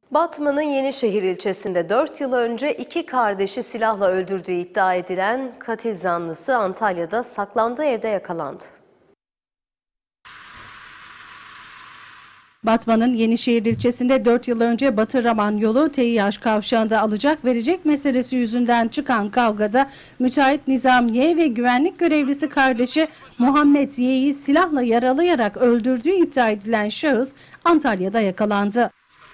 Batman'ın Yenişehir ilçesinde 4 yıl önce 2 kardeşi silahla öldürdüğü iddia edilen katil zanlısı Antalya'da saklandığı evde yakalandı. Batman'ın Yenişehir ilçesinde 4 yıl önce Batı Raman yolu TİH kavşağında alacak verecek meselesi yüzünden çıkan kavgada müteahhit Nizam Y ve güvenlik görevlisi kardeşi Muhammed Y'yi silahla yaralayarak öldürdüğü iddia edilen şahıs Antalya'da yakalandı.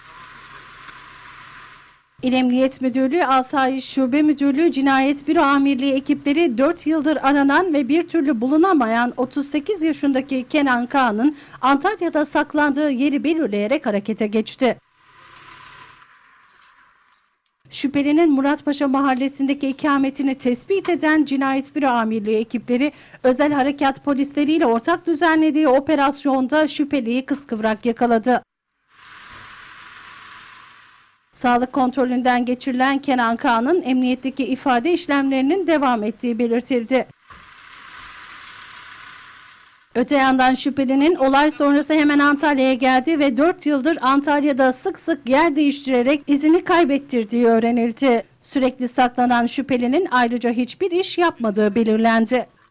İl Emniyet Müdürlüğü, Asayiş Şube Müdürlüğü, Cinayet Büro Amirliği ekipleri 4 yıldır aranan ve bir türlü bulunamayan 38 yaşındaki Kenan K'nın Antalya'da saklandığı yeri belirleyerek harekete geçti. Şüphelinin Muratpaşa mahallesindeki ikametini tespit eden Cinayet Büro Amirliği ekipleri özel harekat polisleriyle ortak düzenlediği operasyonda şüpheliyi kıskıvrak yakaladı. Sağlık kontrolünden geçirilen Kenan K'nın emniyetteki ifade işlemlerinin devam ettiği belirtildi. Öte yandan şüphelinin olay sonrası hemen Antalya'ya geldi ve 4 yıldır Antalya'da sık sık yer değiştirerek izini kaybettirdiği öğrenildi. Sürekli saklanan şüphelinin ayrıca hiçbir iş yapmadığı belirlendi.